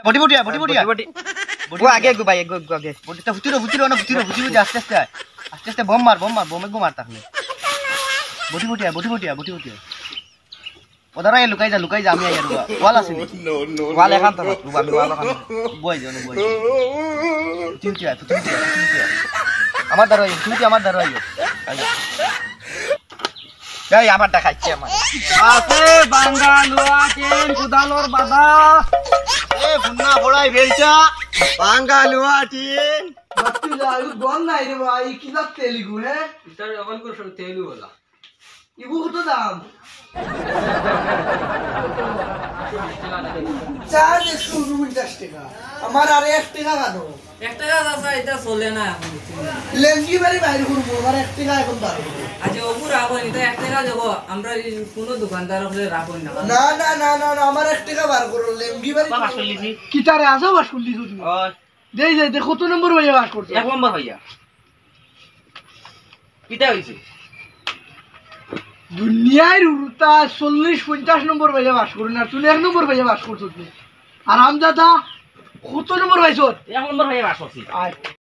body body body body body ও আগে গো ভাই গো আগে বডিটা ফুটিরো না ফুটিরো আস্তে আস্তে বম মার বমে গো মার তাহলে বডি বডি ওদারা লুকাই যা আমি আইয়া রুবা ওয়াল আছে ওয়াল এখান তো রুবা আমি ওয়াল এখান বই ফুটি আমার দাঁড়াই ফুটি আমার দাঁড়াই এই আমার দেখাইছে আমার আছে বাঙ্গালুয়া টেন কুদালর বাদা এ ফুন্না বড়াই বেলচা বাঙ্গালুয়া টেন বাতি যাই গন নাই রে ভাই কি না তেলুগু হে ইতার এখন কো সব তেলু বলা ইবু কত দাম চার 150 টাকা আমার আরে 1 টাকা কাটো 1 টাকা দাদা এটা চলে না এখন লেঙ্গি বাড়ি বাইরে করব আমার 1 টাকা এখন দাও আজ ওপর রাখো এটা 1 টাকা দেব আমরা কোনো দোকানদার হলে রাখো না না আমার 1 টাকা বার করো লেঙ্গি বাড়ি কি তারে আসো বাস করলি তুমি দেই যাই দেখো কত নম্বর ভাইয়া বাস করতে 1 নম্বর ভাইয়া কিটা হইছে দুনিয়ার উড়তা 40-50 নম্বর ভাইয়া বাস করুন আর তুমি 1 নম্বর ভাইয়া বাস করছো আর আমজাদা কত নম্বর ভাইছো 1 নম্বর ভাইয়া বাস করছি আয়